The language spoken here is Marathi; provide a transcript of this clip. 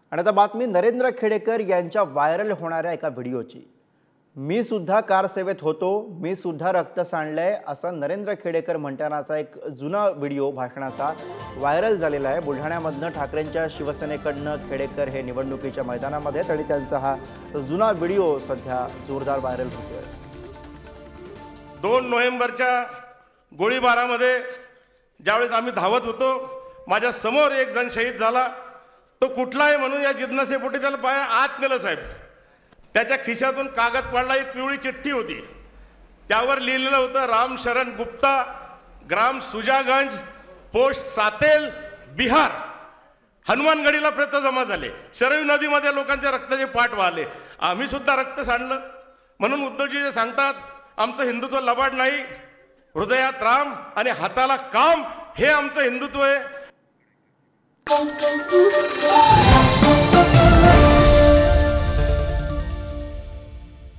आणि आता बातमी नरेंद्र खेडेकर यांच्या व्हायरल होणाऱ्या एका व्हिडिओची। मी सुद्धा कार सेवेत होतो, मी सुद्धा रक्त सांडलंय असं नरेंद्र खेडेकर म्हणतानाचा एक जुना व्हिडिओ भाषणाचा व्हायरल झालेला आहे। बुलढाण्यामधनं ठाकरेंच्या शिवसेनेकडनं खेडेकर हे निवडणुकीच्या मैदानामध्ये आणि त्यांचा हा जुना व्हिडिओ सध्या जोरदार व्हायरल होतोय। 2 नोव्हेंबरच्या गोळीबारामध्ये ज्यावेळेस आम्ही धावत होतो, माझ्या समोर एक जण शहीद झाला। तो कुठला आहे म्हणून या जिज्ञासेपोटी त्याला पाय आत नेलं साहेब। त्याच्या खिशातून कागद पडला, एक पिवळी चिठ्ठी होती, त्यावर लिहिलेलं होतं राम शरण गुप्ता, ग्राम सुजागंज, पोस्ट सातेल, बिहार। हनुमानगडीला प्रत जमा झाले, शरयू नदीमध्ये लोकांच्या रक्ताचे पाट वाहले, आम्ही सुद्धा रक्त सांडलं। म्हणून उद्धवजी जे सांगतात आमचं हिंदुत्व लबाड नाही, हृदयात राम आणि हाताला काम, हे आमचं हिंदुत्व आहे।